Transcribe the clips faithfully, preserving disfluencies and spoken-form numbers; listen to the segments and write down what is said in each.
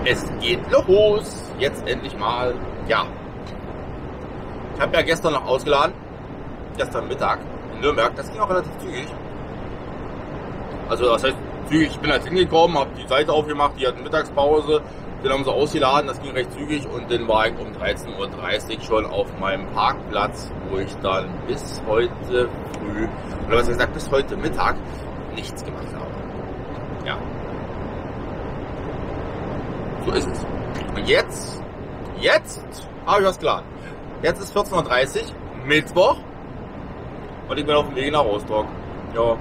Es geht los. Jetzt endlich mal. Ja. Ich habe ja gestern noch ausgeladen. Gestern Mittag in Nürnberg. Das ging auch relativ zügig. Also das heißt zügig. Ich bin halt hingekommen, habe die Seite aufgemacht. Die hatten Mittagspause. Den haben sie ausgeladen. Das ging recht zügig. Und dann war ich um dreizehn Uhr dreißig schon auf meinem Parkplatz, wo ich dann bis heute früh, oder was gesagt, bis heute Mittag nichts gemacht habe. Ja. So ist es. Und jetzt, jetzt habe ich was geladen. Jetzt ist vierzehn Uhr dreißig, Mittwoch. Und ich bin auf dem Weg nach Rostock. Ja.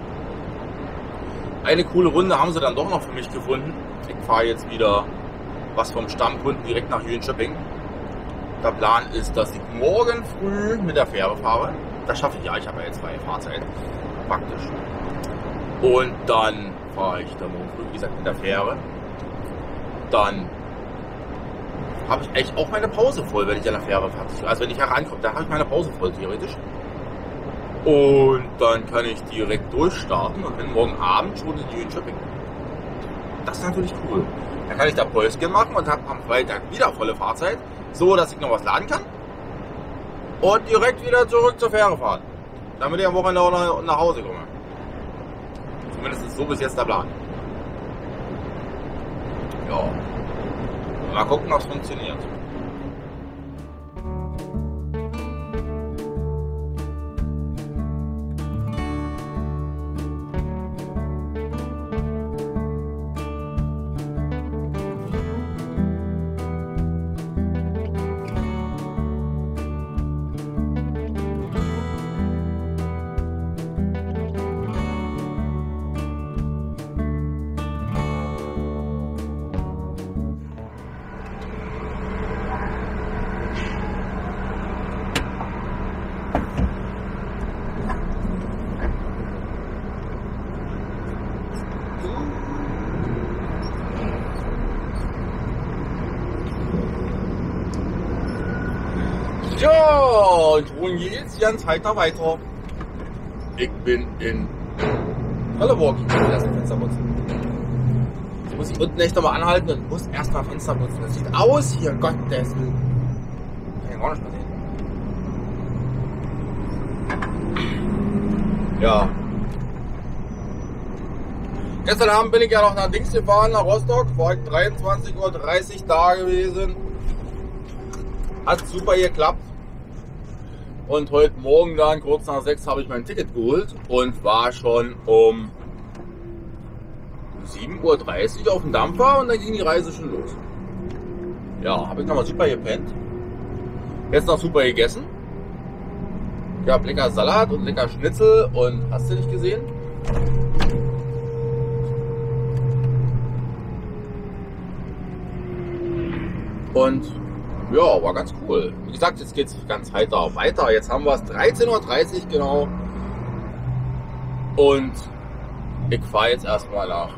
Eine coole Runde haben sie dann doch noch für mich gefunden. Ich fahre jetzt wieder was vom Stammkunden direkt nach Jönköping. Der Plan ist, dass ich morgen früh mit der Fähre fahre. Das schaffe ich ja, ich habe ja jetzt freie Fahrzeit. Praktisch. Und dann fahre ich dann morgen früh, wie gesagt, mit der Fähre. Dann habe ich echt auch meine Pause voll, wenn ich an der Fähre fahre. Also wenn ich herankomme, da habe ich meine Pause voll, theoretisch. Und dann kann ich direkt durchstarten und bin morgen Abend schon in Jönköping. Das ist natürlich cool. Dann kann ich da Päuschen machen und habe am Freitag wieder volle Fahrzeit, so dass ich noch was laden kann. Und direkt wieder zurück zur Fähre fahren. Damit ich am Wochenende auch nach Hause komme. Zumindest ist so bis jetzt der Plan. Ja. Mal gucken, ob es funktioniert. Ja, und nun geht's ganz heiter weiter. Ich bin in Trelleborg. Ich muss erst ein Fenster putzen. Jetzt muss ich unten echt nochmal anhalten und muss erst mal Fenster putzen. Das sieht aus hier, Gottes Willen. Kann ich gar nicht mehr sehen. Ja. Gestern Abend bin ich ja noch nach Dings gefahren, nach Rostock. War ich dreiundzwanzig Uhr dreißig da gewesen. Hat super geklappt. Und heute Morgen dann, kurz nach sechs, habe ich mein Ticket geholt und war schon um sieben Uhr dreißig auf dem Dampfer und dann ging die Reise schon los. Ja, habe ich nochmal super gepennt. Jetzt noch super gegessen. Ich habe lecker Salat und lecker Schnitzel und hast du nicht gesehen? Und ja, war ganz cool. Wie gesagt, jetzt geht's ganz heiter weiter. Jetzt haben wir es dreizehn Uhr dreißig genau. Und ich fahre jetzt erstmal nach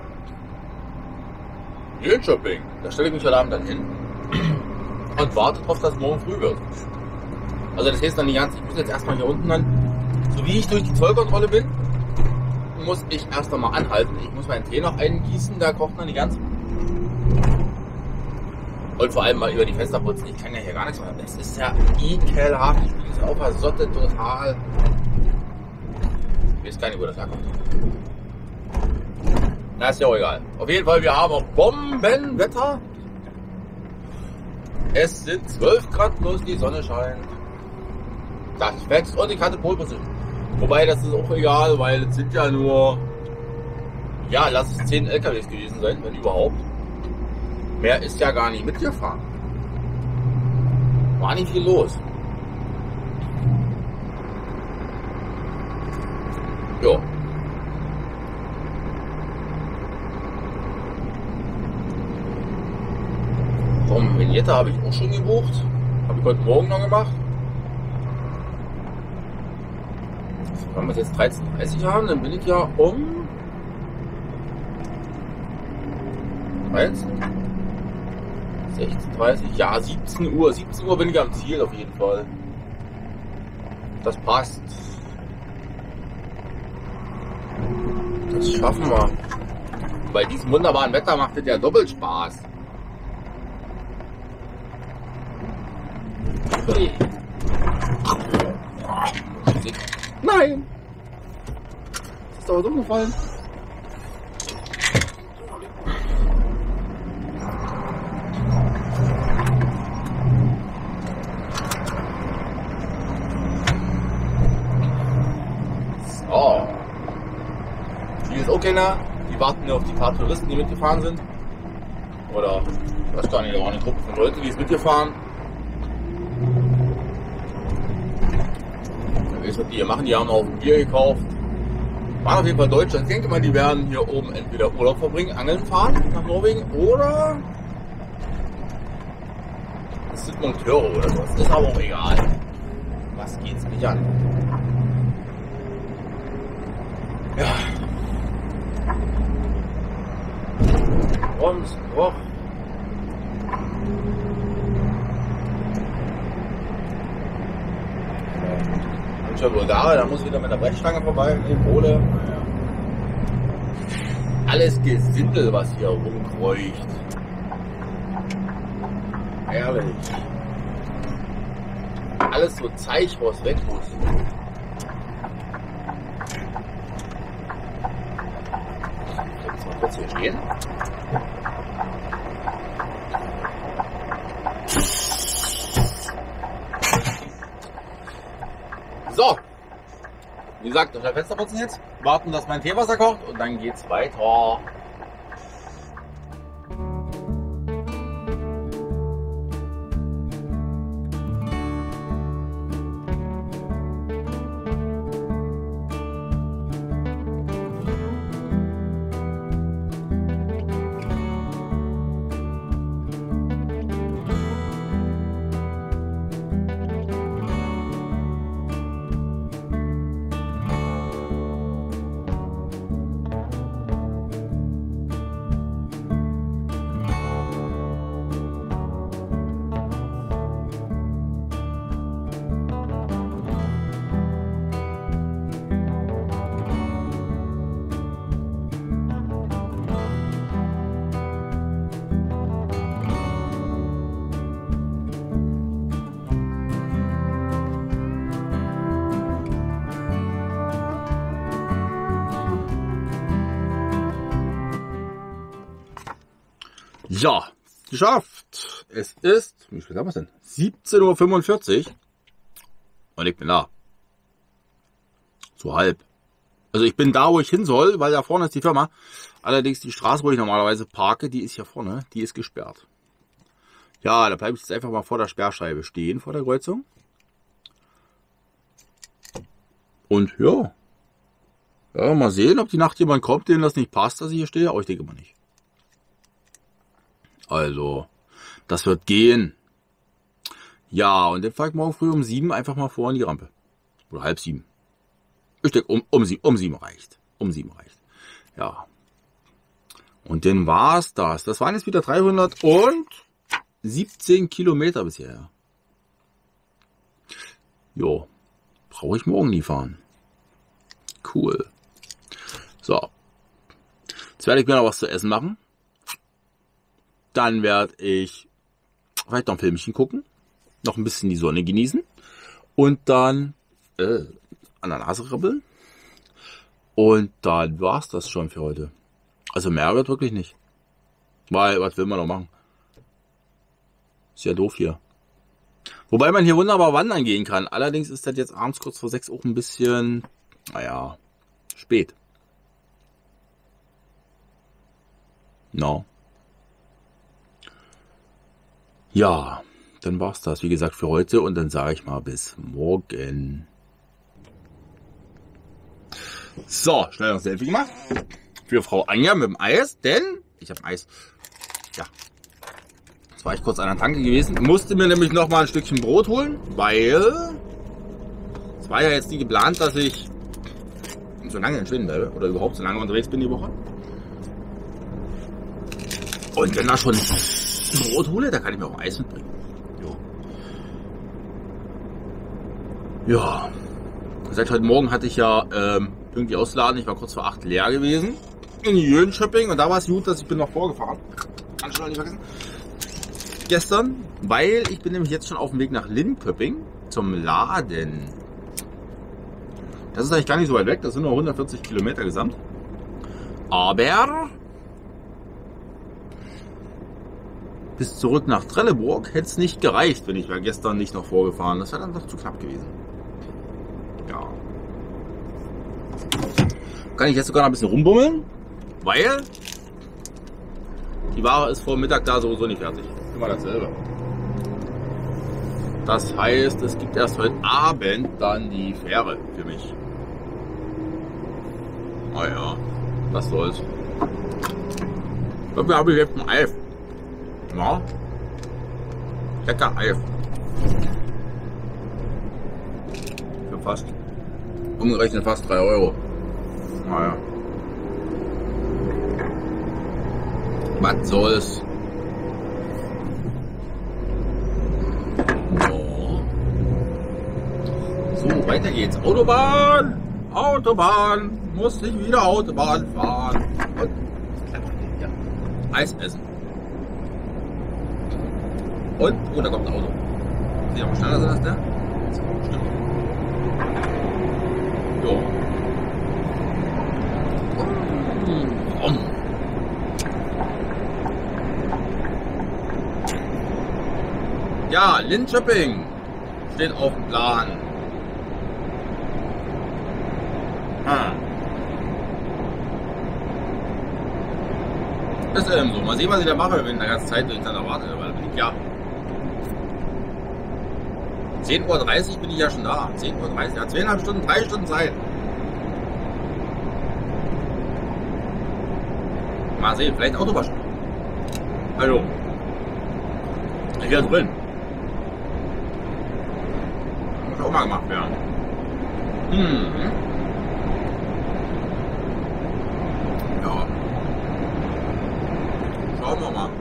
Jönköping. Da stelle ich mich heute Abend dann hin und warte darauf, dass es morgen früh wird. Also das heißt dann die ganze, ich muss jetzt erstmal hier unten dann, so wie ich durch die Zollkontrolle bin, muss ich erst einmal anhalten. Ich muss meinen Tee noch eingießen, da kocht dann die ganze. Und vor allem mal über die Fenster putzen. Ich kann ja hier gar nichts machen. Das ist ja ekelhaft. Ich bin jetzt auf der Sotte total. Ich weiß gar nicht, wo das herkommt. Na, ist ja auch egal. Auf jeden Fall, wir haben auch Bombenwetter. Es sind zwölf Grad plus, die Sonne scheint. Das wächst und ich hatte Pole Position. Wobei, das ist auch egal, weil es sind ja nur, ja, lass es zehn L K Ws gewesen sein, wenn überhaupt. Mehr ist ja gar nicht mitgefahren. War nicht viel los. Jo. Komm, Vignette habe ich auch schon gebucht. Habe ich heute Morgen noch gemacht. Wenn wir jetzt dreizehn Uhr dreißig haben, dann bin ich ja um dreizehn, sechzehn Uhr dreißig, ja siebzehn Uhr. siebzehn Uhr bin ich am Ziel auf jeden Fall. Das passt. Das schaffen wir. Bei diesem wunderbaren Wetter macht es ja doppelt Spaß. Nein! Das ist aber so gefallen. So. Die ist auch keiner. Die warten nur auf die paar Touristen, die mitgefahren sind. Oder, ich weiß gar nicht, da war eine Gruppe von Leuten, die ist mitgefahren. Ich weiß, was die hier machen. Die haben auch ein Bier gekauft. Waren auf jeden Fall Deutsche. Ich denke mal, die werden hier oben entweder Urlaub verbringen, angeln fahren nach Norwegen oder es sind Monteure oder sowas. Ist aber auch egal. Was geht's mich an? Ja. Und, oh. Bulgare, da muss wieder mit der Brechstange vorbei, mit dem Kohle. Naja. Alles Gesindel, was hier rumkreucht. Ehrlich. Alles so Zeug, wo es weg muss. Jetzt mal kurz hier stehen. So, wie gesagt, unter Fenster putzen jetzt, warten, dass mein Teewasser kocht und dann geht's weiter. Ja, geschafft. Es ist, wie spät haben wir es denn? siebzehn Uhr fünfundvierzig. Und ich bin da. So halb. Also ich bin da, wo ich hin soll, weil da vorne ist die Firma. Allerdings die Straße, wo ich normalerweise parke, die ist hier vorne, die ist gesperrt. Ja, da bleibe ich jetzt einfach mal vor der Sperrscheibe stehen, vor der Kreuzung. Und ja. Ja, mal sehen, ob die Nacht jemand kommt, dem das nicht passt, dass ich hier stehe. Aber ich denke mal nicht. Also, das wird gehen. Ja, und dann fahre ich morgen früh um sieben einfach mal vor in die Rampe. Oder halb sieben. Ich denke, um, um, um sieben reicht. Um sieben reicht. Ja. Und dann war's das. Das waren jetzt wieder dreihundertsiebzehn Kilometer bisher. Jo. Brauche ich morgen nie fahren. Cool. So. Jetzt werde ich mir noch was zu essen machen. Dann werde ich vielleicht noch ein Filmchen gucken. Noch ein bisschen die Sonne genießen. Und dann äh, an der Nase ribbeln. Und dann war es das schon für heute. Also mehr wird wirklich nicht. Weil, was will man noch machen? Ist ja doof hier. Wobei man hier wunderbar wandern gehen kann. Allerdings ist das jetzt abends kurz vor sechs auch ein bisschen, naja, spät. No. Ja, dann war's das, wie gesagt, für heute. Und dann sage ich mal bis morgen. So, schnell noch ein Selfie gemacht. Für Frau Anja mit dem Eis, denn ich habe Eis. Ja, jetzt war ich kurz an der Tanke gewesen. Musste mir nämlich noch mal ein Stückchen Brot holen, weil es war ja jetzt nie geplant, dass ich so lange in Schweden bleibe oder überhaupt so lange unterwegs bin die Woche. Und wenn da schon Brot hole, da kann ich mir auch Eis mitbringen. Jo. Ja. Seit heute Morgen hatte ich ja ähm, irgendwie ausladen. Ich war kurz vor acht leer gewesen. In Jönköping. Und da war es gut, dass ich bin noch vorgefahren. Kann schon nicht vergessen. gestern, weil ich bin nämlich jetzt schon auf dem Weg nach Linköping zum Laden. Das ist eigentlich gar nicht so weit weg, das sind nur hundertvierzig Kilometer gesamt. Aber bis zurück nach Trelleborg hätte es nicht gereicht, wenn ich wäre gestern nicht noch vorgefahren. Das wäre dann doch zu knapp gewesen. Ja. Kann ich jetzt sogar noch ein bisschen rumbummeln, weil die Ware ist vor Mittag da sowieso nicht fertig. Immer dasselbe. Das heißt, es gibt erst heute Abend dann die Fähre für mich. Naja, was soll's. Dafür habe ich jetzt ein Eif. Ja. Lecker Eif. Für fast. Umgerechnet fast drei Euro. Naja. Was soll's? So. So, weiter geht's. Autobahn! Autobahn! Muss nicht wieder Autobahn fahren. Und ja. Eis essen. Und, oh, da kommt ein Auto. Sieht aber schneller als der? Stimmt. Jo. Um. Ja, Linköping steht auf dem Plan. Ah. Ist eben so. Mal sehen, was ich da mache, wenn ich die ganze Zeit durcheinander warte. Weil bin ich ja. zehn Uhr dreißig bin ich ja schon da. zehn Uhr dreißig. Ja, zweieinhalb Stunden, drei Stunden Zeit. Mal sehen, vielleicht Auto waschen. Hallo. Ich bin drin. Muss auch mal gemacht werden. Hm. Ja. Schauen wir mal.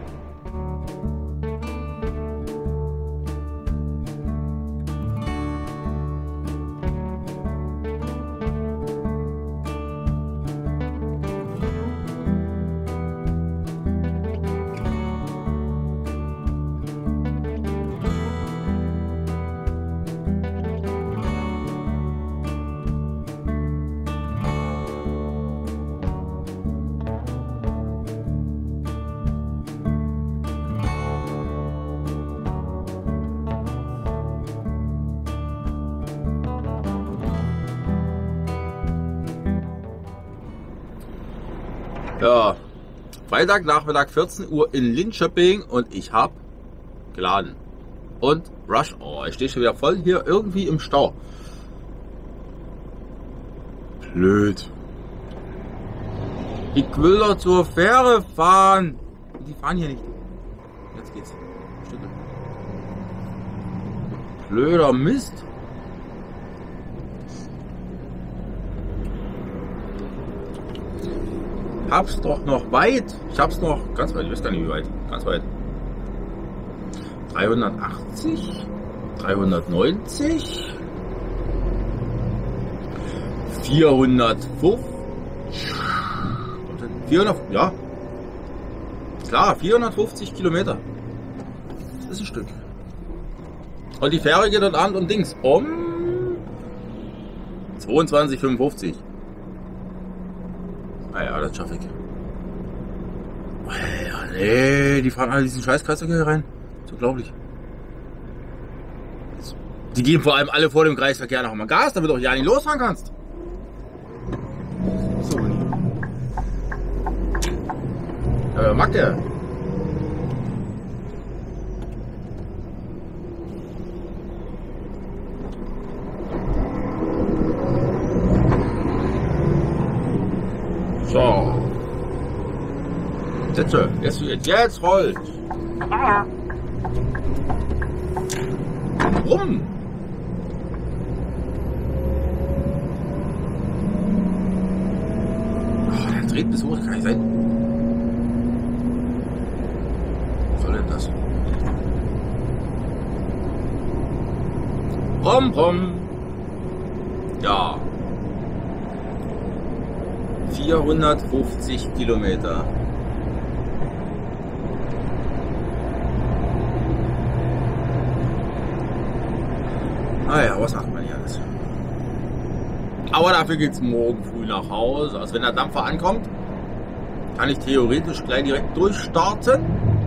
Ja, Freitag Nachmittag vierzehn Uhr in Linköping und ich habe geladen. Und Rush Hour. Ich stehe schon wieder voll hier irgendwie im Stau. Blöd. Ich will doch zur Fähre fahren. Die fahren hier nicht. Jetzt geht's. Stücke. Blöder Mist. Hab's doch noch weit. Ich hab's noch ganz weit. Ich weiß gar nicht wie weit. Ganz weit. dreihundertachtzig. dreihundertneunzig. vierhundertfünfzig. vierhundert. Ja. Klar, vierhundertfünfzig Kilometer. Das ist ein Stück. Und die Fähre geht dort Abend und Dings um zweiundzwanzig fünfundfünfzig. Naja, das schaffe ich. Ja, nee, die fahren alle diesen Scheißkreisverkehr hier rein. So unglaublich. Die geben vor allem alle vor dem Kreisverkehr noch mal Gas, damit du auch ja nicht losfahren kannst. So. Ja, mag der? So. Sätze. Jetzt, jetzt, jetzt rollt. Ah. Warum? Oh, der dreht bis hoch, das kann nicht sein. Was soll denn das? Rum, rum. Ja. vierhundertfünfzig Kilometer. Naja, was macht man hier alles? Aber dafür geht es morgen früh nach Hause. Also wenn der Dampfer ankommt, kann ich theoretisch gleich direkt durchstarten.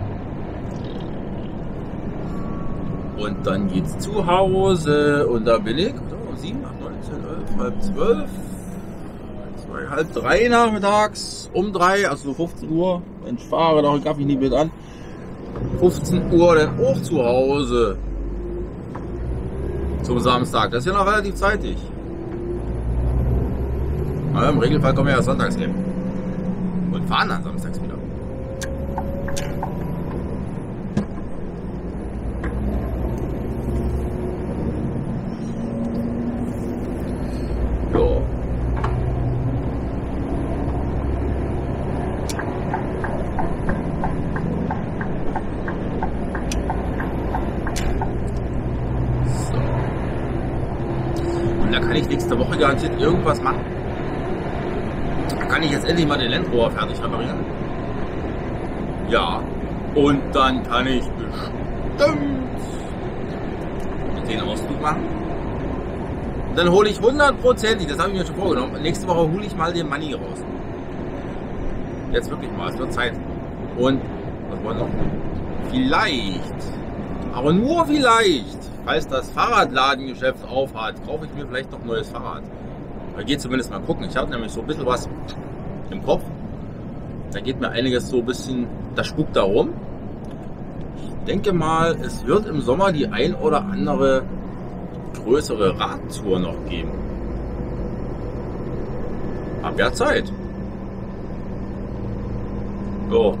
Und dann geht's zu Hause und da bin ich so, sieben, acht, neun, zehn, elf, halb zwölf, zwei, halb drei nachmittags, um drei, also so fünfzehn Uhr. Wenn ich fahre, noch darf ich nicht mit an. fünfzehn Uhr dann auch zu Hause. Zum Samstag. Das ist ja noch relativ zeitig. Aber im Regelfall kommen wir ja sonntags hin. Und fahren dann samstags wieder. Jo. So. Und da kann ich nächste Woche garantiert irgendwas machen. Da kann ich jetzt endlich mal den Land Rover fertig reparieren. Ja. Und dann kann ich bestimmt den Ausflug machen. Und dann hole ich hundertprozentig, das habe ich mir schon vorgenommen, nächste Woche hole ich mal den Money raus. Jetzt wirklich mal, es wird Zeit. Und, was wollen wir noch? Vielleicht, aber nur vielleicht, falls das Fahrradladengeschäft aufhat, kaufe ich mir vielleicht noch ein neues Fahrrad. Da geht zumindest mal gucken. Ich habe nämlich so ein bisschen was im Kopf. Da geht mir einiges so ein bisschen, das spukt da rum. Ich denke mal, es wird im Sommer die ein oder andere größere Radtour noch geben. Hab ja Zeit. So.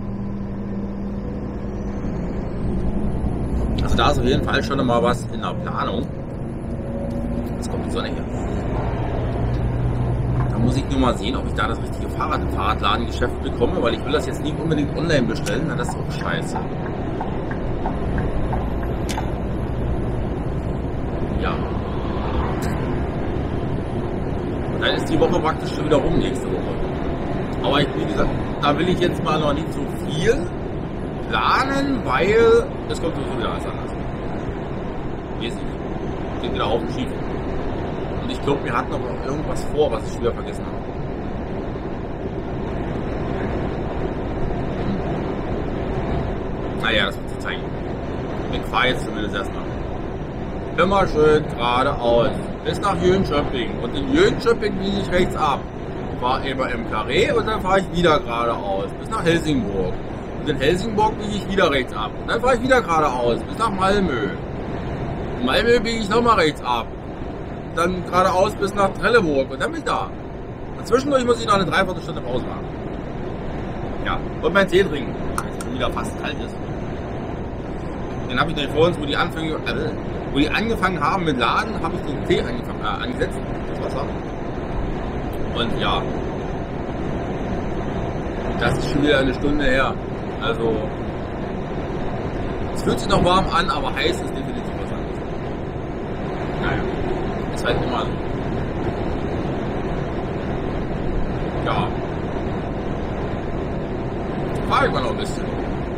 Also da ist auf jeden Fall schon mal was in der Planung. Jetzt kommt die Sonne hier. Da muss ich nur mal sehen, ob ich da das richtige Fahrrad im Fahrradladengeschäft bekomme, weil ich will das jetzt nicht unbedingt online bestellen, na, das ist auch scheiße. Ja. Und dann ist die Woche praktisch schon wieder rum nächste Woche. Aber ich, wie gesagt, da will ich jetzt mal noch nicht so viel planen, weil es kommt sowieso wieder alles anders. Weiß nicht. Geht wieder auf den Schief. Und ich glaube, wir hatten noch irgendwas vor, was ich wieder vergessen habe. Naja, das wird sich zeigen. Ich fahre jetzt zumindest erstmal. Immer schön geradeaus. Bis nach Jönköping. Und in Jönköping biege ich rechts ab. Fahre immer im Karree und dann fahre ich wieder geradeaus. Bis nach Helsingborg. Und in Helsingborg biege ich wieder rechts ab. Und dann fahre ich wieder geradeaus. Bis nach Malmö. In Malmö biege ich nochmal rechts ab. Dann geradeaus bis nach Trelleborg und dann bin ich da. Und zwischendurch muss ich noch eine Dreiviertelstunde Pause machen. Ja, und mein Tee trinken, weil es schon wieder fast kalt ist. Den habe ich nämlich vor uns, wo die, Anfang, äh, wo die angefangen haben mit Laden, habe ich den Tee angefangen, äh, angesetzt, das Wasser. Und ja, das ist schon wieder eine Stunde her. Also, es fühlt sich noch warm an, aber heiß ist definitiv was anderes. Naja. Ist halt immer. Ja. Fahr ich mal noch ein bisschen.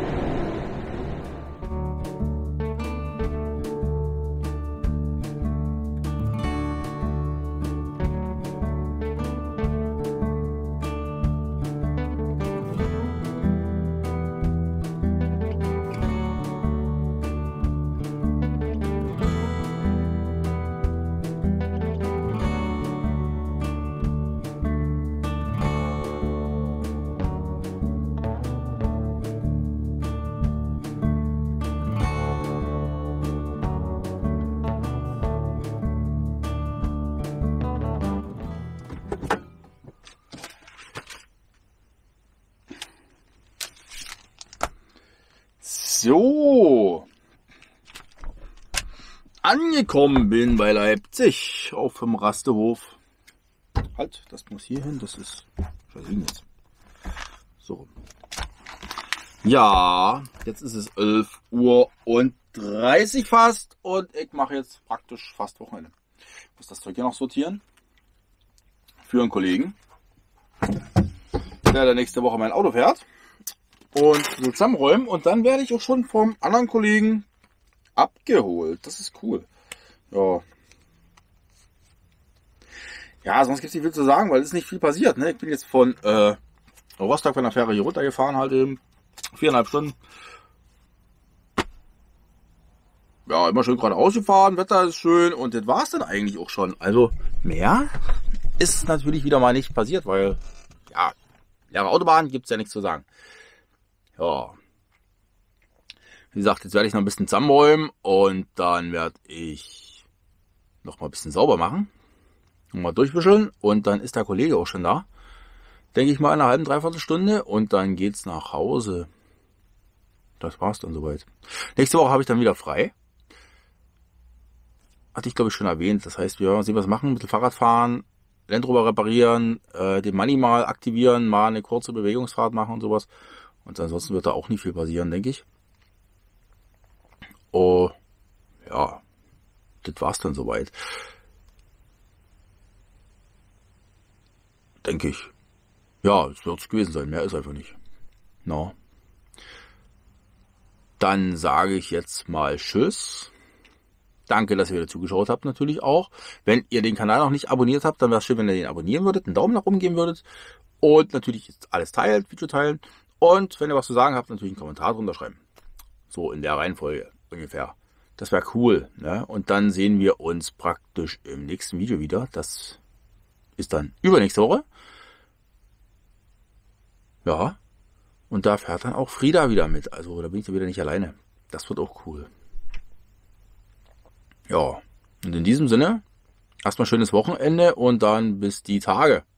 So, angekommen bin bei Leipzig auf dem Rastehof. Halt, das muss hier hin, das ist jetzt. So. Ja, jetzt ist es elf Uhr und dreißig fast und ich mache jetzt praktisch fast Wochenende. Ich muss das Zeug hier noch sortieren für einen Kollegen, der nächste Woche mein Auto fährt. Und so zusammenräumen und dann werde ich auch schon vom anderen Kollegen abgeholt. Das ist cool. Ja, Ja, sonst gibt es nicht viel zu sagen, weil es ist nicht viel passiert. Ne? Ich bin jetzt von äh, Rostock von der Fähre hier runtergefahren, halt eben viereinhalb Stunden. Ja, immer schön geradeaus gefahren, Wetter ist schön und das war es dann eigentlich auch schon. Also mehr ist natürlich wieder mal nicht passiert, weil ja, leere Autobahn gibt es ja nichts zu sagen. Ja. Wie gesagt, jetzt werde ich noch ein bisschen zusammenräumen und dann werde ich noch mal ein bisschen sauber machen. Und mal durchwischen und dann ist der Kollege auch schon da. Denke ich mal in einer halben, dreiviertel Stunde und dann geht's nach Hause. Das war's dann soweit. Nächste Woche habe ich dann wieder frei. Hatte ich glaube ich schon erwähnt. Das heißt, wir werden sehen, was machen. Mit dem Fahrrad fahren, Land Rover reparieren, äh, den Money mal aktivieren, mal eine kurze Bewegungsfahrt machen und sowas. Und ansonsten wird da auch nicht viel passieren, denke ich. Oh, ja, das war's dann soweit. Denke ich. Ja, es wird es gewesen sein. Mehr ist einfach nicht. No. Dann sage ich jetzt mal Tschüss. Danke, dass ihr wieder zugeschaut habt, natürlich auch. Wenn ihr den Kanal noch nicht abonniert habt, dann wäre es schön, wenn ihr den abonnieren würdet, einen Daumen nach oben geben würdet. Und natürlich alles teilt, Video teilen. Und wenn ihr was zu sagen habt, natürlich einen Kommentar drunter schreiben. So in der Reihenfolge ungefähr. Das wäre cool. Ne? Und dann sehen wir uns praktisch im nächsten Video wieder. Das ist dann übernächste Woche. Ja. Und da fährt dann auch Frieda wieder mit. Also da bin ich dann wieder nicht alleine. Das wird auch cool. Ja. Und in diesem Sinne, erstmal schönes Wochenende und dann bis die Tage.